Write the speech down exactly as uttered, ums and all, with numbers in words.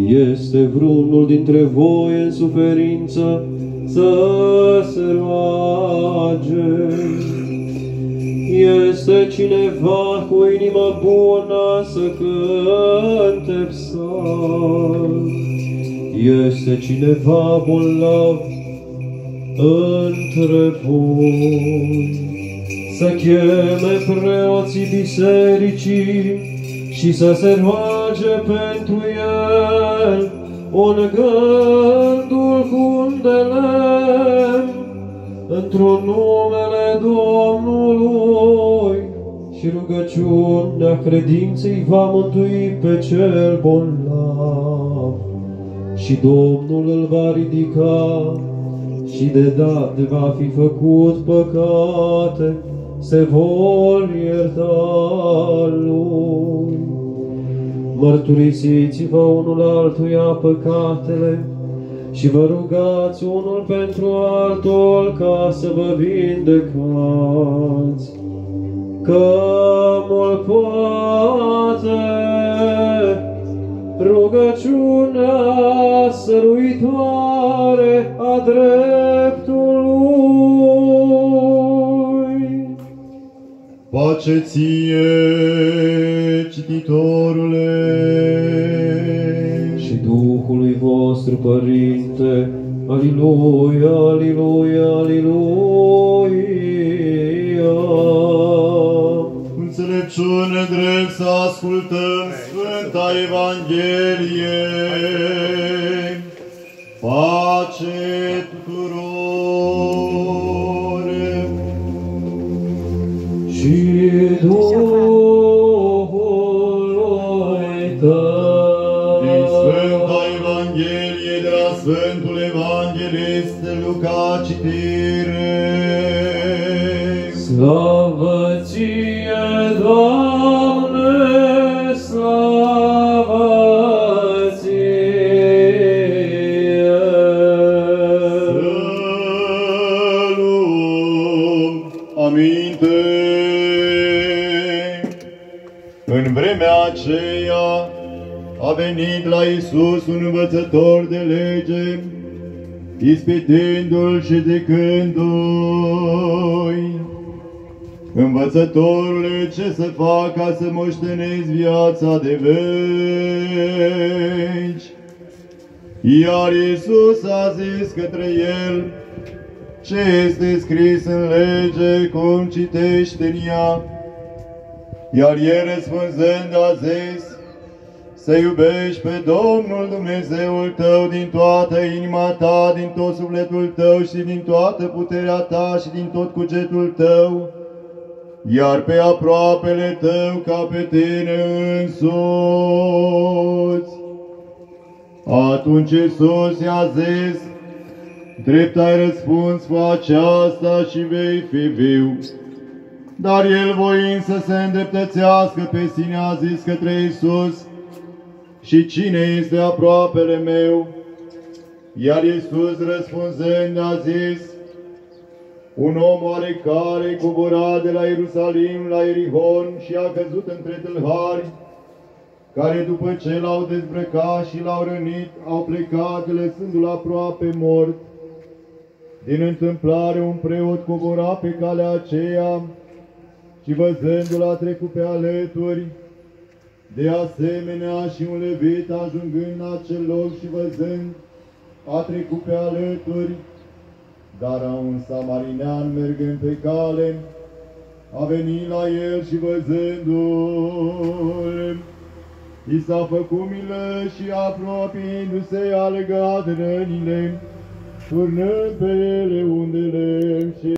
este vreunul dintre voi în suferință, să se roage. Este cineva cu inimă bună să cânte psalm. Este cineva bolnav între voi, să cheme preoții bisericii și să se roage pentru el, ungându-l cu un de lemn, într-un numele Domnului, și rugăciunea credinței va mântui pe cel bolnav. Și Domnul îl va ridica, și de date va fi făcut păcate, se vor ierta lui. Mărturisiți-vă unul altuia păcatele și vă rugați unul pentru altul ca să vă vindecați. Că mult poate rugăciunea săruitoare a dreptului. Pace ție, cititorule, și Duhului vostru, Părinte. Aliluia, aliluia, aliluia. Înțelepciune drept să ascultăm Sfânta Evanghelie. Pace tuturor. Și Duhului tău. Din Sfânta Evanghelie de la Sfântul Evanghelist Luca citire. Slavă ție, Doamne, slavă ție. Să luăm aminte. În vremea aceea a venit la Iisus un învățător de lege, ispitindu-l și zicându-i: Învățătorule, ce să fac ca să moștenesc viața de veci? Iar Iisus a zis către el: ce este scris în lege, cum citești în ea? Iar el răspunzând a zis: să iubești pe Domnul Dumnezeul tău din toată inima ta, din tot sufletul tău și din toată puterea ta și din tot cugetul tău, iar pe aproapele tău ca pe tine însuți. Atunci Iisus i-a zis: drept ai răspuns cu aceasta și vei fi viu. Dar el, voind să se îndreptățească pe sine, a zis către Iisus: și cine este aproapele meu? Iar Iisus răspunzând a zis: un om oarecare cobora de la Ierusalim la Ierihon și a căzut între tâlhari, care după ce l-au dezbrăcat și l-au rănit, au plecat lăsându-l aproape mort. Din întâmplare un preot cobora pe calea aceea și văzându-l a trecut pe alături. De asemenea și un levit, ajungând în acel loc și văzând, a trecut pe alături. Dar un samarinean, mergând pe cale, a venit la el și văzându-l, i s-a făcut milă și, apropiindu-se, a legat rănile, turnând pe ele undele și